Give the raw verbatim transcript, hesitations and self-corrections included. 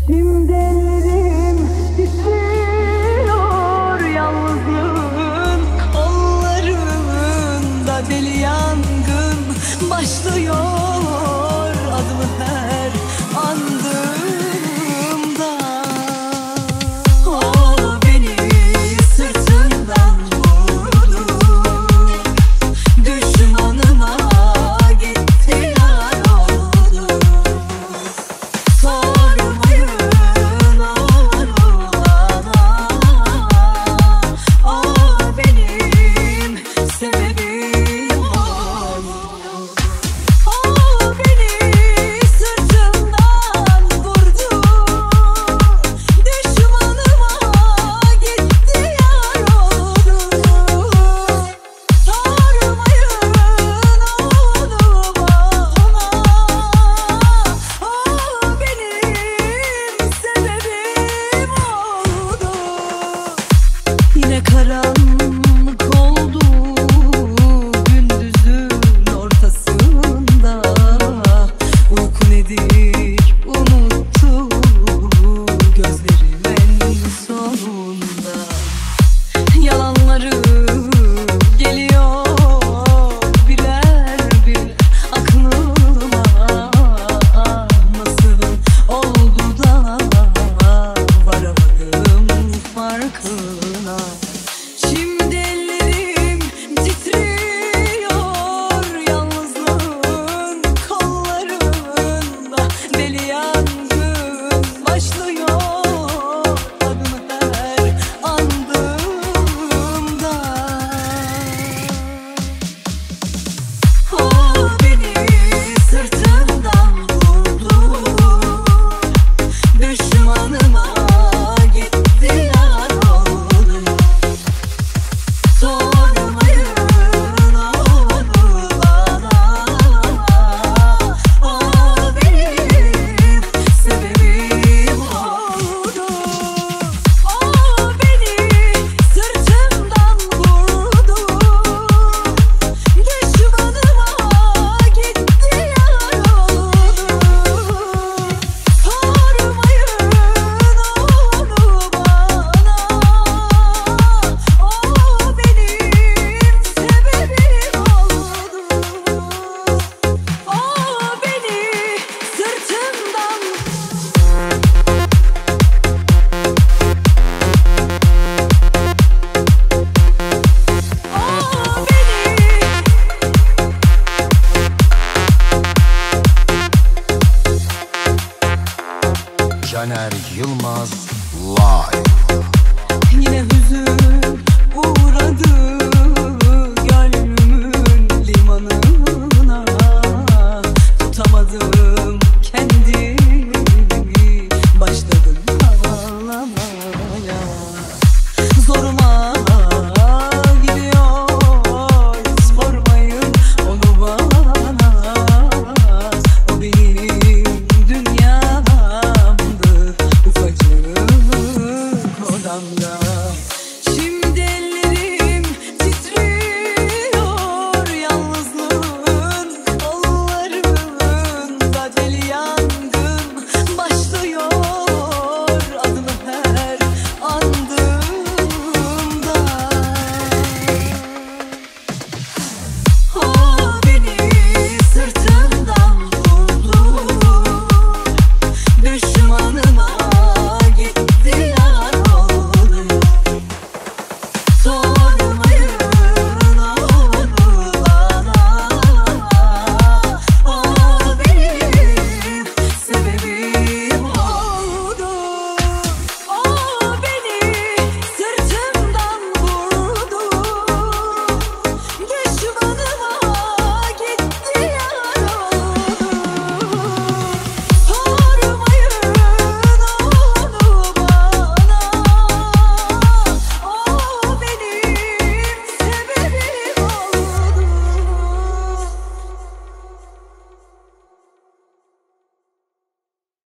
Şimdi ellerim titriyor yalnızlığın kollarında, deli yangın başlıyor adımı her andığımda. O beni sırtımdan vurdu, düşmanıma gitti yar oldu. Sormayın onu bana, o benim sebebim oldu. O beni sırtımdan vurdu, düşmanıma gitti yar oldu. Sormayın onu bana, o benim sebebim oldu. Yine karanlık oldu gündüzün ortasında. Uyku nedir unuttu gözlerim en sonunda. Yalanları geliyor birer bir aklıma. Nasıl oldu da varamadım farkına. Şimdi ellerim titriyor yalnızlığın kollarında, deli yangın başlıyor adımı her andığımda. O beni sırtımdan vurdu, düşmanıma gitti yar oldu. Sormayın onu bana, o benim sebebim oldu. O beni sırtımdan vurdu, düşmanıma gitti yar oldu. Sormayın onu bana, o benim sebebim oldu. O beni sırtımdan O beni Caner Yılmaz Live. Yine hüzün uğradı gönlümün limanına. Tutamadım kendimi, başladım ağlamaya. Zoruma gidiyor, sormayın onu bana. O benim dünyamdı, ufacık odamda. Şimdi ellerim titriyor yalnızlığın kollarında, deli yangın başlıyor